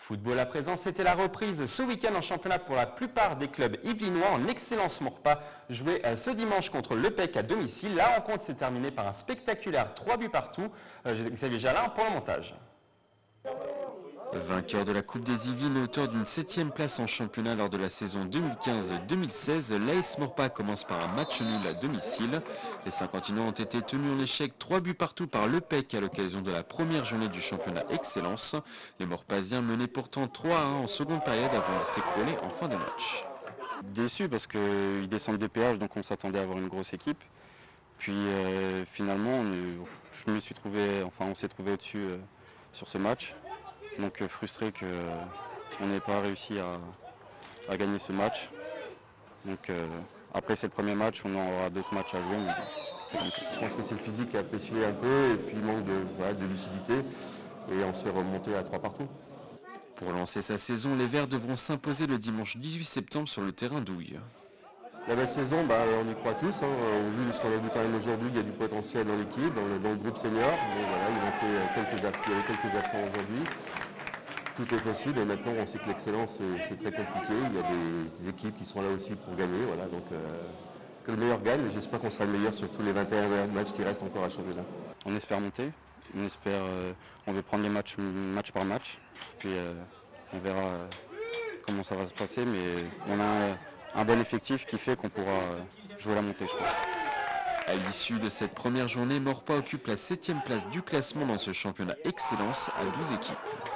Football à présent, c'était la reprise ce week-end en championnat pour la plupart des clubs yvelinois en Excellence Maurepas, joué ce dimanche contre l'EPEC à domicile. La rencontre s'est terminée par un spectaculaire 3 buts partout. Xavier Jalin pour le montage. Vainqueur de la Coupe des Yvelines, auteur d'une 7e place en championnat lors de la saison 2015-2016, l'AS Maurepas commence par un match nul à domicile. Les Saint-Quentinois ont été tenus en échec 3 buts partout par l'EPEC à l'occasion de la première journée du championnat Excellence. Les Maurepasiens menaient pourtant 3-1 en seconde période avant de s'écrouler en fin de match. Déçu parce qu'ils descendent des péages, donc on s'attendait à avoir une grosse équipe. Puis finalement, on s'est trouvé au-dessus sur ce match. Donc frustré qu'on n'ait pas réussi à gagner ce match. Donc après c'est le premier match, on aura d'autres matchs à jouer. Mais c'est comme ça. Je pense que c'est le physique qui a pêché un peu et puis il manque de lucidité. Et on s'est remonté à 3 partout. Pour lancer sa saison, les Verts devront s'imposer le dimanche 18 septembre sur le terrain d'Houille. La belle saison, on y croit tous. Au vu de ce qu'on a vu quand même aujourd'hui, il y a du potentiel dans l'équipe, dans le groupe senior. Mais voilà, il y avait quelques absents aujourd'hui. Tout est possible et maintenant on sait que l'excellence c'est très compliqué. Il y a des équipes qui sont là aussi pour gagner. Voilà, donc que le meilleur gagne. J'espère qu'on sera le meilleur sur tous les 21 matchs qui restent encore à championnat. On espère monter. On veut prendre les matchs match par match. Puis on verra comment ça va se passer. Mais on a un bon effectif qui fait qu'on pourra jouer la montée, je pense. À l'issue de cette première journée, Maurepas occupe la 7e place du classement dans ce championnat Excellence à 12 équipes.